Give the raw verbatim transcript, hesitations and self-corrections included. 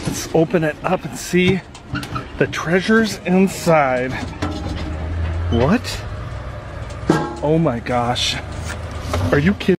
Let's open it up and see the treasures inside. What? Oh my gosh. Are you kidding?